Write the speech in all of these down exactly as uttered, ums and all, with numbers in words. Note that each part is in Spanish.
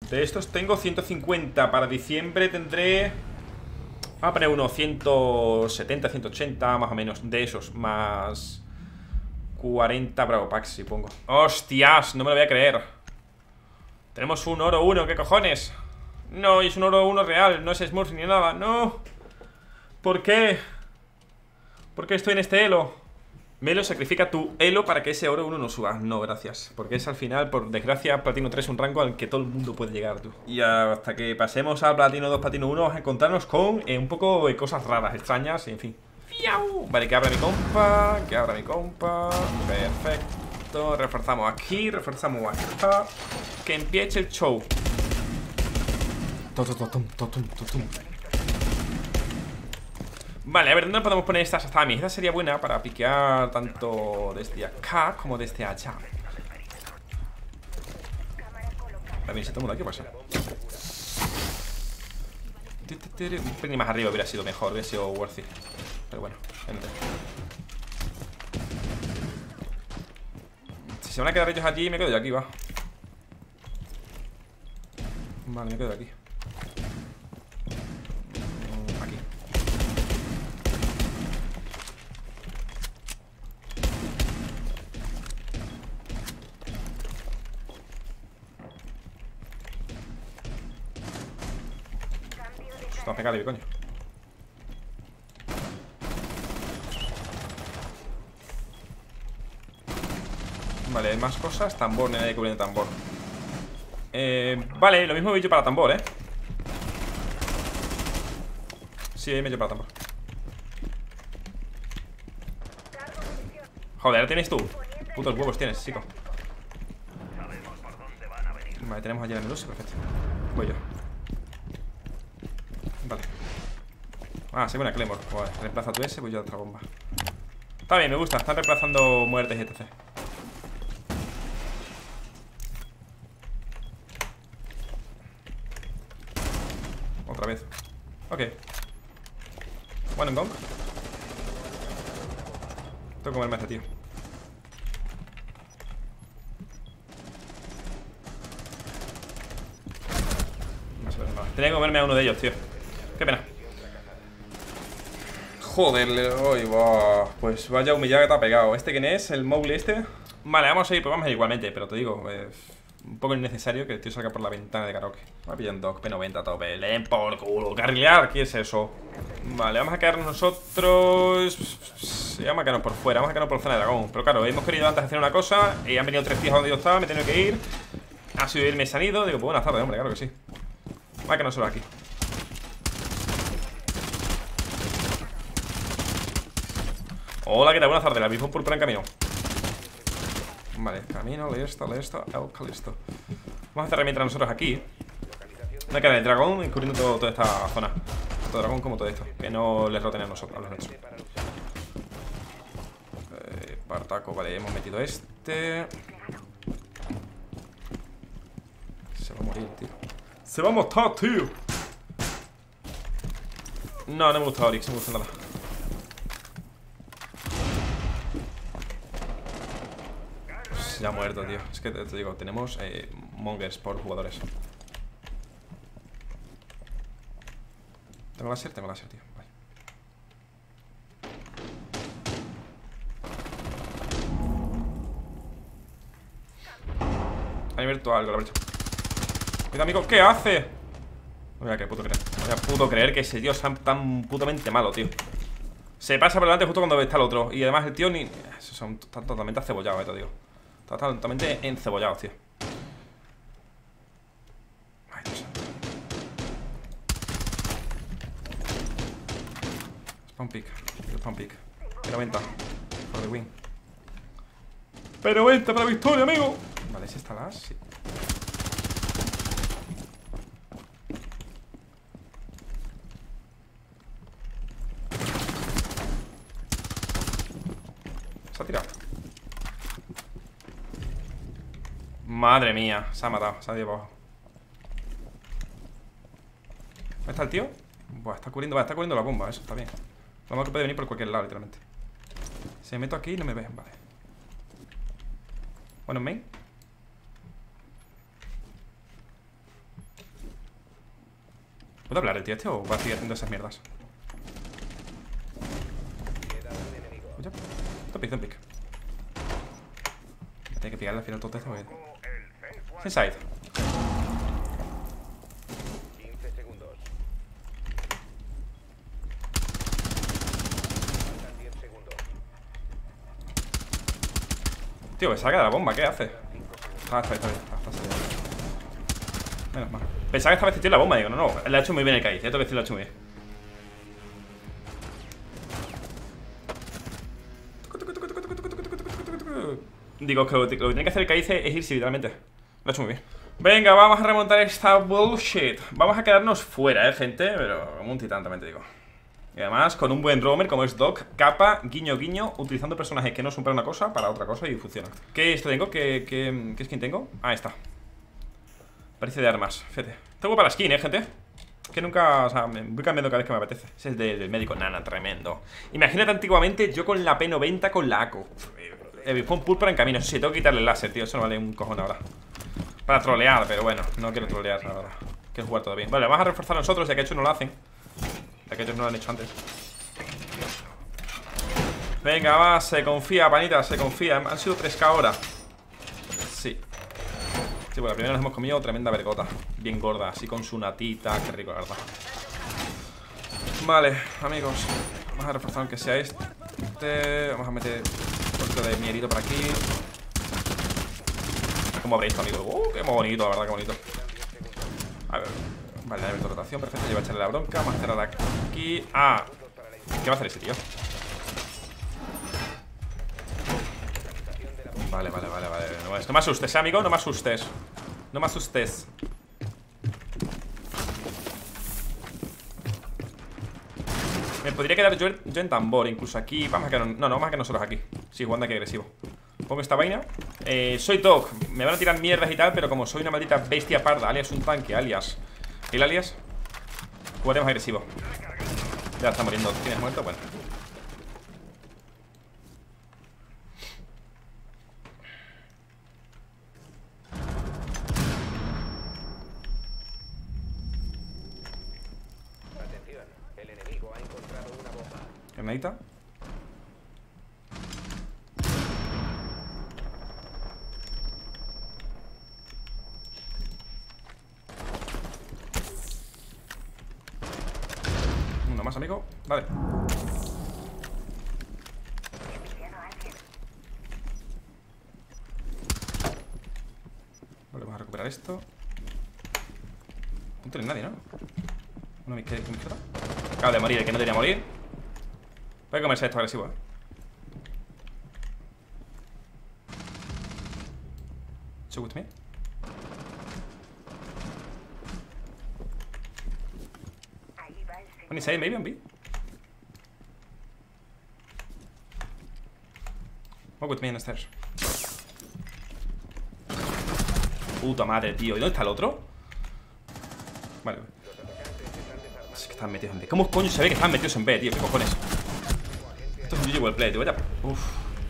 De estos tengo ciento cincuenta. Para diciembre tendré... Vamos a poner unos ciento setenta, ciento ochenta, más o menos. De esos, más cuarenta Bravo Packs, supongo. ¡Hostias! No me lo voy a creer. Tenemos un oro uno, ¿qué cojones? No, es un oro uno real, no es Smurf ni nada. No. ¿Por qué? ¿Por qué estoy en este elo? Melo, sacrifica tu elo para que ese oro uno no suba. No, gracias. Porque es al final, por desgracia, Platino tres un rango al que todo el mundo puede llegar, tú. Y hasta que pasemos a Platino dos, Platino uno, vamos a encontrarnos con eh, un poco de cosas raras, extrañas, en fin. ¡Fiau! Vale, que abra mi compa, que abra mi compa. Perfecto. Reforzamos aquí, reforzamos acá. Que empiece el show. Vale, a ver, ¿dónde podemos poner estas hasta a mí? Esta sería buena para piquear tanto desde acá como desde allá. También se toma de aquí, pasa. Un pelín más arriba hubiera sido mejor, hubiera sido worthy. Pero bueno, gente. Si se van a quedar ellos allí, me quedo yo aquí, va. Vale, me quedo aquí. Aquí. Vamos a pegarle, coño. Vale, hay más cosas. Tambor, nadie cubriendo tambor. Eh, vale, lo mismo he hecho para tambor, ¿eh? Sí, me he hecho para tambor. Joder, ¿tienes tú? Putos huevos tienes, chico. Vale, tenemos allí la medusa, perfecto. Voy yo. Vale. Ah, sí, buena Claymore. Joder, reemplaza tú ese, voy yo a otra bomba. Está bien, me gusta, están reemplazando muertes y etcétera. Otra vez. Ok. One and gong. Tengo que comerme a este tío. No se ve nada. Tenía que comerme a uno de ellos, tío. Qué pena. Joder, hoy va. Pues vaya humillado que te ha pegado. ¿Este quién es? ¿El Mowgli este? Vale, vamos a ir, pues vamos a ir igualmente. Pero te digo, eh, un poco innecesario que el tío salga por la ventana de karaoke. Va a pillar un dog, P noventa a tope. Le den por culo. Carrilear, ¿qué es eso? Vale, vamos a quedarnos nosotros. Vamos a quedarnos por fuera, vamos a quedarnos por zona de dragón. Pero claro, hemos querido antes hacer una cosa y han venido tres tíos a donde yo estaba, me he tenido que ir. Ha sido irme sanido. Digo, pues buenas tardes, hombre, claro que sí. Vamos a quedarnos solo aquí. Hola, ¿qué tal? Buenas tardes, la misma púrpura en camino. Vale, camino, listo, listo, el listo. Vamos a hacer mientras nosotros aquí. Me queda el dragón encubriendo todo, toda esta zona. Tanto dragón como todo esto. Que no les roten a nosotros, a los nuestros. Eh, Partaco, vale, hemos metido este. Se va a morir, tío. Se va a matar, tío. No, no me gusta Oryx, no me gusta nada. Ya ha muerto, tío. Es que te, te digo, tenemos eh, mongers por jugadores. ¿Tengo láser? Tengo láser, tío. Vale. Hay virtual algo, la brecha. Cuidado, amigo, ¿qué hace? No voy a que puto creer. No voy a puto creer que ese tío es tan putamente malo, tío. Se pasa por delante justo cuando está el otro. Y además el tío ni... Son está totalmente acebollados, eh, te digo. Está totalmente encebollados, tío. Ay, Dios santo. Spawn pick. Spawn pick. Pero venta. For the win. Pero venta para la victoria, amigo. Vale, ¿ese está las? Sí. Se ha tirado. Madre mía, se ha matado, se ha ido para abajo. ¿Dónde está el tío? Buah, está cubriendo, vale, está cubriendo la bomba, eso está bien. Vamos, que puede venir por cualquier lado, literalmente. Si me meto aquí no me ven, vale. Bueno, main. ¿Puedo hablar el tío este o va a seguir haciendo esas mierdas? Escucha. Topic, topic. Tiene que pegarle al final todo esto. Inside. quince segundos. diez segundos. Tío, que salga de la bomba, ¿qué hace? Ah, está, está bien. Ah, está saliendo. Menos mal. Pensaba que estaba metido en la bomba, digo, no, no. Le ha hecho muy bien el Kaiz, ya tengo que decir, lo ha hecho muy bien. Digo que lo que tiene que hacer el Kaiz es irse, literalmente. Lo ha hecho muy bien. Venga, vamos a remontar esta bullshit. Vamos a quedarnos fuera, eh, gente. Pero como un titán, también te digo. Y además, con un buen roamer como es Doc, capa, guiño, guiño, utilizando personajes que no son para una cosa, para otra cosa y funciona. ¿Qué esto tengo? ¿Qué, qué, qué skin tengo? Ah, está. Parece de armas, fíjate. Tengo para la skin, eh, gente. Que nunca, o sea, me voy cambiando cada vez que me apetece. Ese es del médico, nana, tremendo. Imagínate antiguamente yo con la P noventa con la A C O. El Pon Púrpura en camino. Sí, tengo que quitarle el láser, tío. Eso no vale un cojón ahora. Para trolear, pero bueno, no quiero trolear, la verdad. Quiero jugar todo bien. Vale, vamos a reforzar nosotros, ya que ellos no lo hacen. Ya que ellos no lo han hecho antes. Venga, va, se confía, panita, se confía. Han sido tres K ahora. Sí. Sí, pues la primera nos hemos comido tremenda vergota. Bien gorda, así con su natita. Qué rico, la verdad. Vale, amigos. Vamos a reforzar aunque sea este. Vamos a meter un poquito de mierito por aquí. ¿Cómo habréis visto, amigo? Uh, qué bonito, la verdad, qué bonito. A ver. Vale, la de rotación, perfecto. Yo voy a echarle la bronca. Vamos a cerrar aquí. Ah, ¿qué va a hacer ese tío? Vale, vale, vale, vale. No, no me asustes, ¿eh, amigo? No me asustes. No me asustes. Me podría quedar yo, yo en tambor, incluso aquí. Vamos a quedar. No, no, vamos a quedar nosotros aquí. Sí, jugando aquí agresivo. Pongo esta vaina. Eh, soy Doc. Me van a tirar mierdas y tal, pero como soy una maldita bestia parda, alias un tanque, alias. ¿El alias? Jugaremos agresivo. Ya está muriendo. ¿Tienes muerto? Bueno. Atención, el enemigo ha encontrado una bomba. Granadita. Uno más, amigo. Vale. Vale, vamos a recuperar esto. No tiene nadie, ¿no? Una mi izquierda. Acaba de morir, el que no debería morir. Voy a comerse esto agresivo, eh. So with me. One is A, maybe on B. Walk with me in the stairs. Puta madre, tío. ¿Y dónde está el otro? Vale. Es que están metidos en B. ¿Cómo coño se ve que están metidos en B, tío? ¿Qué cojones? Esto es un G G play, tío. Vaya. Uf.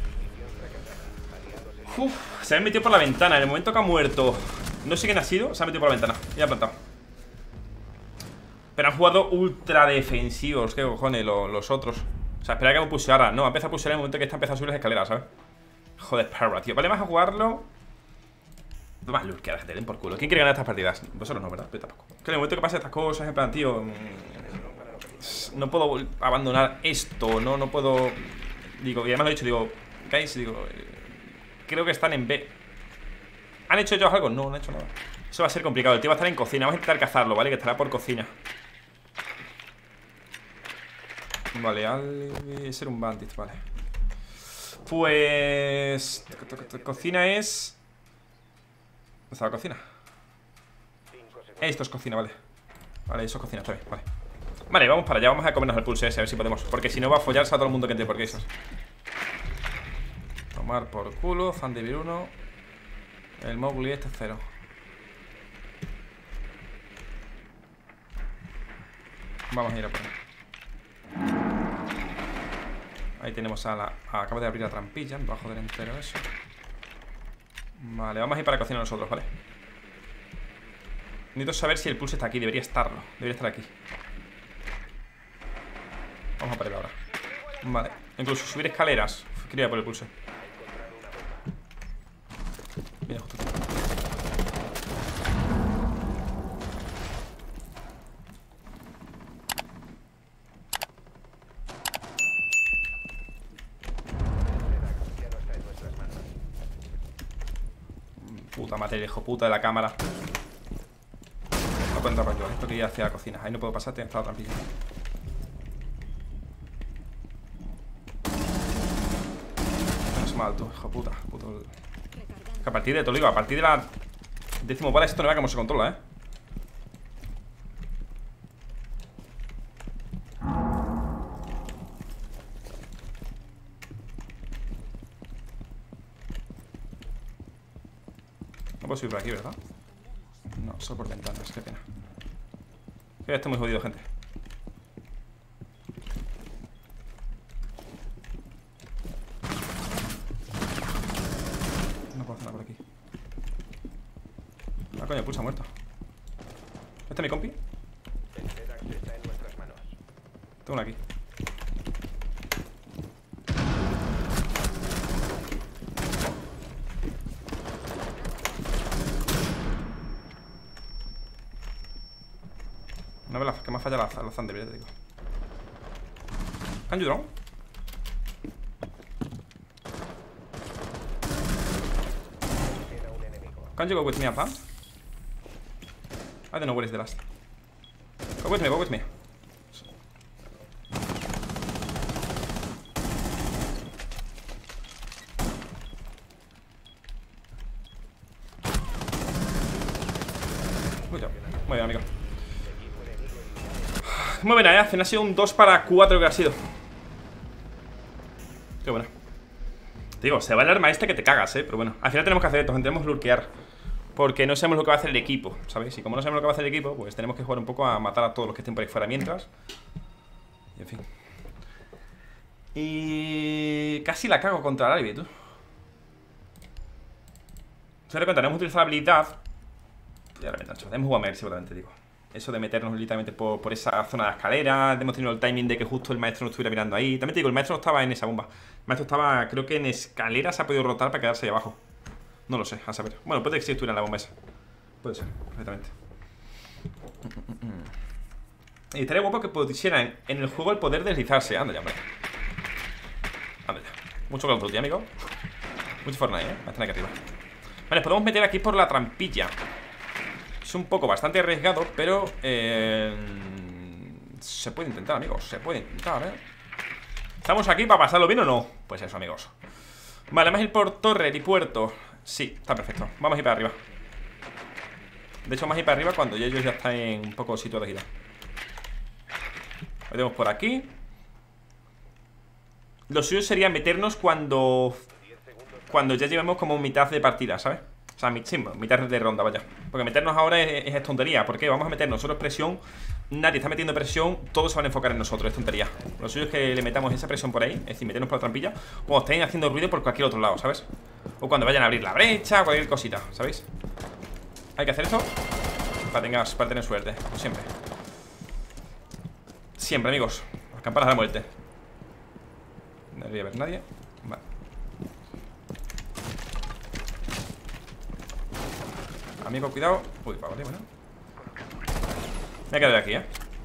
Uf. Se han metido por la ventana. En el momento que ha muerto. No sé quién ha sido. Se ha metido por la ventana. Y ha plantado. Pero han jugado ultra defensivos. ¿Qué cojones? Los, los otros. O sea, esperaba que me pusiera. No, empieza a pusiera en el momento que está empezando a subir las escaleras, ¿sabes? Joder, perra, tío. Vale, vas a jugarlo. Más luz que te den por culo. ¿Quién quiere ganar estas partidas? Vosotros no, ¿verdad? Yo tampoco. Que en el momento que pasen estas cosas, en plan, tío. No puedo abandonar esto. No, no puedo. Digo, y además lo he dicho, digo, guys, digo. Creo que están en B. ¿Han hecho ellos algo? No, no han hecho nada. Eso va a ser complicado. El tío va a estar en cocina. Vamos a intentar cazarlo, ¿vale? Que estará por cocina. Vale, al ser un bandit, vale. Pues... Cocina es... ¿Dónde está la cocina? Esto es cocina, vale. Vale, eso es cocina, está bien, vale. Vale, vamos para allá, vamos a comernos el pulse ese, a ver si podemos. Porque si no va a follarse a todo el mundo que entre por quesos. Tomar por culo, Fandevir uno. El Mowgli este es cero. Vamos a ir a por ahí. Ahí tenemos a la... A, acabo de abrir la trampilla, me va a joder entero eso. Vale, vamos a ir para cocina nosotros, vale. Necesito saber si el pulse está aquí. Debería estarlo. Debería estar aquí. Vamos a por él ahora. Vale. Incluso subir escaleras. Uf, quería por el pulse. Mira, justo aquí. Puta madre, el hijo puta de la cámara. No puedo entrar por yo. Esto que ir hacia la cocina. Ahí no puedo pasar, tengo que estar la trampilla. No es más alto, hijo puta. Puto. Que a partir de, te lo digo, a partir de la décimo bola esto no vea cómo se controla, eh. No puedo subir por aquí, ¿verdad? No, solo por ventanas, qué pena. Que estoy muy jodido, gente. No puedo hacer nada por aquí. Ah, coño, el pulso ha muerto. ¿Este es mi compi? El Sedax está en nuestras manos. Tengo uno aquí. Una vez que me ha fallado la, la Thunder, te digo. Can you drone? Queda un enemigo. Can you go with me, Advant? I don't know where is the last. Go with me, go with me. Muy bien, muy bien, amigo. Muy buena, eh. Al final ha sido un dos para cuatro que ha sido. Qué buena. Digo, se va el arma este que te cagas, eh. Pero bueno, al final tenemos que hacer esto, tenemos que lurkear. Porque no sabemos lo que va a hacer el equipo, ¿sabéis? Y como no sabemos lo que va a hacer el equipo, pues tenemos que jugar un poco a matar a todos los que estén por ahí fuera mientras. Y en fin. Y... casi la cago contra el Ivy, tú. Se da cuenta, no hemos utilizado la habilidad. Ya la verdad, hemos jugado a Mercy, seguramente, digo. Eso de meternos literalmente por, por esa zona de escalera. Hemos tenido el timing de que justo el maestro no estuviera mirando ahí. También te digo, el maestro no estaba en esa bomba. El maestro estaba, creo que en escalera se ha podido rotar para quedarse ahí abajo. No lo sé, a saber. Bueno, puede que sí estuviera en la bomba esa. Puede ser, perfectamente. Y estaría guapo que pusieran en el juego el poder deslizarse. Anda ya, hombre. Anda ya. Mucho Call of Duty, amigo. Mucho Fortnite, eh. Están aquí arriba. Vale, podemos meter aquí por la trampilla. Es un poco bastante arriesgado, pero eh, se puede intentar, amigos. Se puede intentar, ¿eh? ¿Estamos aquí para pasarlo bien o no? Pues eso, amigos. Vale, vamos a ir por torre y puerto. Sí, está perfecto. Vamos a ir para arriba. De hecho, vamos a ir para arriba cuando ya ellos ya están en un poco sitio de gira. Lo tenemos por aquí. Lo suyo sería meternos cuando Cuando ya llevemos como mitad de partida, ¿sabes? O sea, sí, mitad de ronda, vaya. Porque meternos ahora es, es tontería. ¿Por qué? Vamos a meter nosotros presión. Nadie está metiendo presión. Todos se van a enfocar en nosotros, es tontería. Lo suyo es que le metamos esa presión por ahí. Es decir, meternos por la trampilla. O estén haciendo ruido por cualquier otro lado, ¿sabes? O cuando vayan a abrir la brecha, cualquier cosita, ¿sabéis? Hay que hacer eso para, tengas, para tener suerte, como siempre. Siempre, amigos. Las campanas de la muerte. No debería haber nadie. Vale. Amigo, cuidado. Uy, vale, bueno. Me he quedado aquí, eh.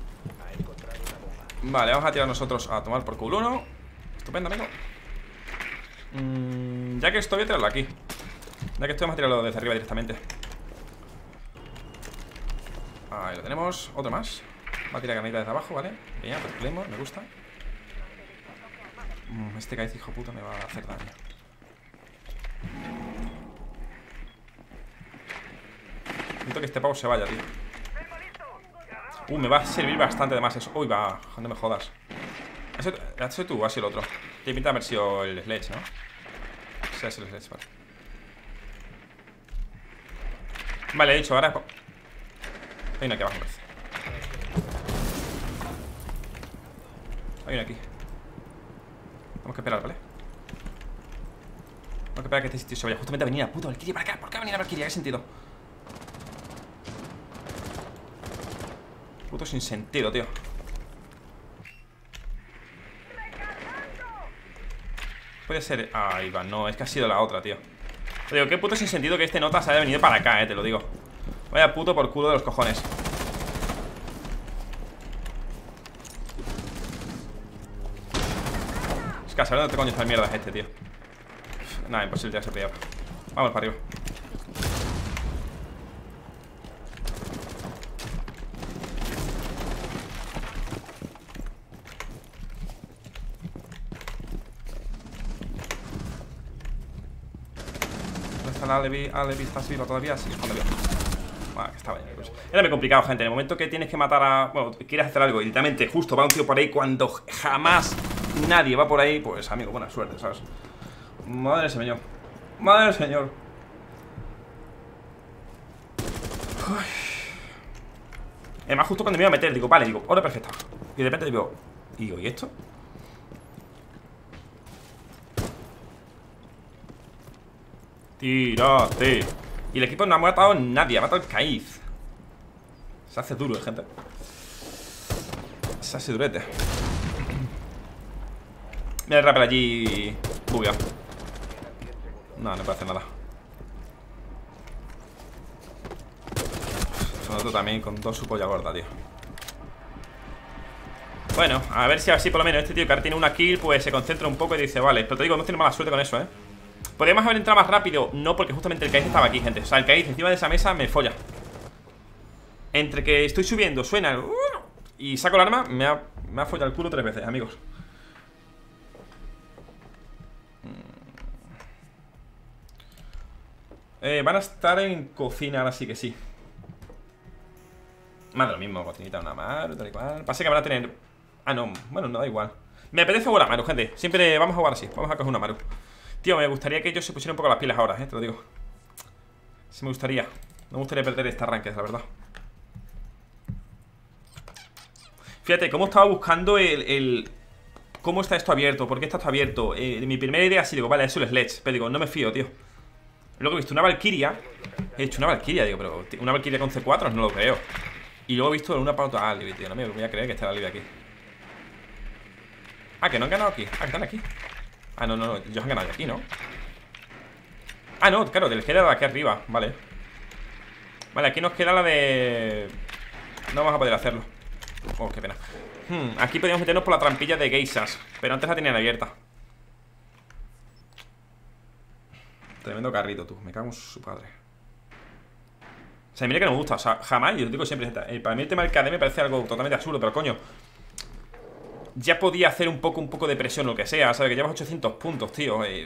Vale, vamos a tirar nosotros a tomar por culo uno. Estupendo, amigo. mm, Ya que estoy, voy a tirarlo aquí. Ya que estoy, vamos a tirarlo desde arriba directamente. Ahí lo tenemos, otro más. Va a tirar granita desde abajo, ¿vale? Bien, pues Claymore, me gusta. mm, Este cáiz, hijo puta, me va a hacer daño. Necesito que este pavo se vaya, tío. Uh, me va a servir bastante además eso. Uy, va, no me jodas. ¿Has sido tú o has sido el otro? Te pinta haber sido el Sledge, ¿no? Sí, es el Sledge, vale. Vale, he dicho, ahora... Hay una aquí abajo, parece. Hay una aquí. Tenemos que esperar, ¿vale? Tenemos que esperar a que este sitio se vaya. Justamente a venir a puto Valkyria para acá. ¿Por qué va a venir a Valkyria? ¿Qué sentido? Puto sin sentido, tío. Puede ser... Ahí va, no, es que ha sido la otra, tío. Te digo, qué puto sin sentido que este nota se haya venido para acá, eh, te lo digo. Vaya puto por culo de los cojones. Es que a saber dónde coño está el mierda es este, tío. Nada, imposible, ya se pillaba. Vamos para arriba. ¿Dónde está la Alevi? ¿Alevi estás viva todavía? Sí, está viva. Vale, que estaba bien. Pues. Era muy complicado, gente. En el momento que tienes que matar a... Bueno, quieres hacer algo y literalmente justo va un tío por ahí cuando jamás nadie va por ahí, pues amigo, buena suerte, ¿sabes? Madre señor. Madre señor. Uy. Además, justo cuando me iba a meter, digo, vale, digo, hora perfecta. Y de repente digo, y digo, ¿y esto? Tírate. Y el equipo no ha matado a nadie, ha matado al Kaiz. Se hace duro, eh, gente. Se hace durete. Mira el rappel allí bugueado. No, no puede hacer nada. Son otro también con dos su polla gorda, tío. Bueno, a ver si así por lo menos este tío que ahora tiene una kill, pues se concentra un poco y dice, vale, pero te digo, no tiene mala suerte con eso, eh. Podríamos haber entrado más rápido. No, porque justamente el Kaiz estaba aquí, gente. O sea, el Kaiz encima de esa mesa me folla. Entre que estoy subiendo, suena el... y saco el arma, me ha, me ha follado el culo tres veces, amigos. eh, Van a estar en cocina, ahora sí que sí. Más de lo mismo, cocinita, una Maru, tal y cual. Pasa que van a tener... Ah, no, bueno, no da igual. Me apetece jugar a Maru, gente. Siempre vamos a jugar así, vamos a coger una Maru. Tío, me gustaría que ellos se pusieran un poco las pilas ahora, eh, te lo digo. Sí me gustaría. No me gustaría perder esta ranked, la verdad. Fíjate, cómo estaba buscando el... el... ¿Cómo está esto abierto? ¿Por qué está esto abierto? Eh, mi primera idea sí, digo, vale, es el Sledge. Pero digo, no me fío, tío. Luego he visto una Valkyria. He hecho una Valkyria, digo, pero una Valkyria con C cuatro no lo creo. Y luego he visto una pauta Alibi, tío. No me voy a creer que esté la Alibi aquí. Ah, que no han ganado aquí. Ah, que están aquí. Ah, no, no, no, ellos han ganado aquí, ¿no? Ah, no, claro, del queda de aquí arriba, vale. Vale, aquí nos queda la de... No vamos a poder hacerlo. Oh, qué pena. hmm, Aquí podríamos meternos por la trampilla de geishas, pero antes la tenían abierta. Tremendo carrito, tú, me cago en su padre. O sea, mira que no me gusta, o sea, jamás, yo lo digo siempre, eh, para mí el tema del K D me parece algo totalmente absurdo, pero coño, ya podía hacer un poco, un poco de presión, lo que sea, ¿sabes? Que llevas ochocientos puntos, tío. Eh,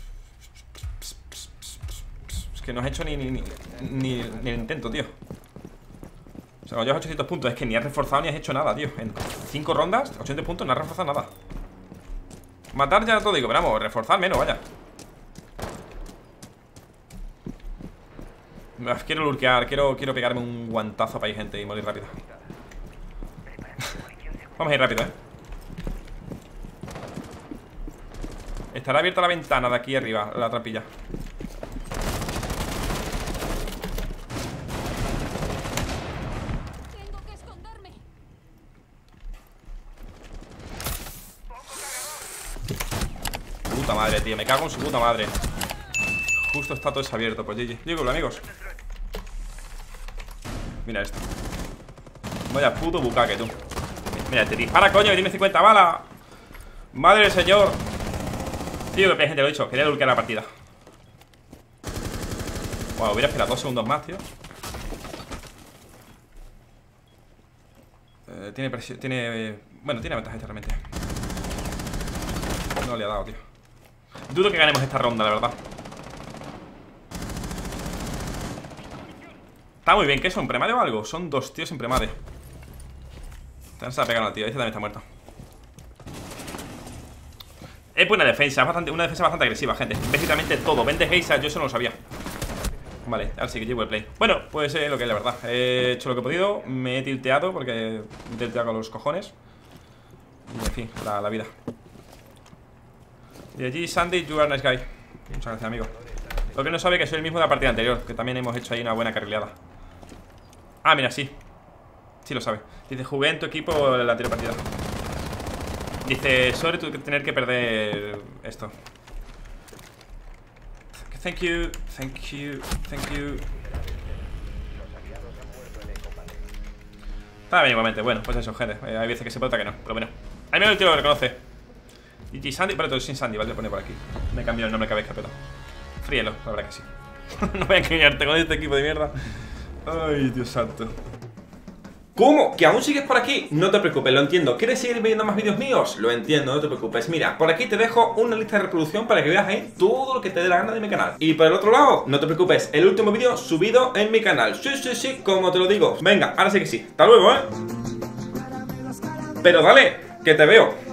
es que no has hecho ni, ni, ni, ni, ni el intento, tío. O sea, cuando llevas ochocientos puntos, es que ni has reforzado ni has hecho nada, tío. En cinco rondas, ochocientos puntos, no has reforzado nada. Matar ya todo digo, pero vamos, reforzar menos, vaya. Uf, quiero lurkear, quiero, quiero pegarme un guantazo para ir, gente, y morir rápido. Vamos a ir rápido, eh. Estará abierta la ventana de aquí arriba, la trampilla. Tengo que esconderme. Puta madre, tío, me cago en su puta madre. Justo está todo desabierto, pues G G. Digo, amigos. Mira esto. Vaya puto bucaque, tú. Mira, te dispara, coño, que tiene cincuenta balas. Madre del señor. Tío, que gente, lo he dicho, quería lurkear la partida. Bueno, hubiera esperado dos segundos más, tío. eh, Tiene presión, tiene... Eh, bueno, tiene ventaja este realmente. No le ha dado, tío. Dudo que ganemos esta ronda, la verdad. Está muy bien, ¿qué son? ¿Premade o algo? Son dos tíos en premade. También se ha pegado al tío, este también está muerto. Es buena defensa, es bastante, una defensa bastante agresiva, gente. Básicamente todo, vende geishas, yo eso no lo sabía. Vale, ahora sí que llevo el play. Bueno, pues eh, lo que es la verdad. He hecho lo que he podido, me he tilteado porque me he tilteado con los cojones. Y en fin, la, la vida. Y allí, Sandy, you are nice guy. Muchas gracias, amigo. Lo que no sabe que soy el mismo de la partida anterior, que también hemos hecho ahí una buena carrileada. Ah, mira, sí. Sí lo sabe. Dice, jugué en tu equipo la anterior partida. Dice, sobre tu tener que perder esto. Thank you, thank you, thank you. Está bien igualmente, bueno, pues eso, gente. eh, Hay veces que se puede, que no, pero bueno. Al menos el tío lo reconoce. D J Sandy, pero todo sin Sandy, ¿vale? Le pone por aquí. Me cambió el nombre cada vez que peto. Fríelo, la verdad que sí. No voy a engañarte con este equipo de mierda. Ay, Dios santo. ¿Cómo? ¿Que aún sigues por aquí? No te preocupes, lo entiendo. ¿Quieres seguir viendo más vídeos míos? Lo entiendo, no te preocupes. Mira, por aquí te dejo una lista de reproducción para que veas ahí todo lo que te dé la gana de mi canal. Y por el otro lado, no te preocupes, el último vídeo subido en mi canal. Sí, sí, sí, como te lo digo. Venga, ahora sí que sí. Hasta luego, ¿eh? Pero dale, que te veo.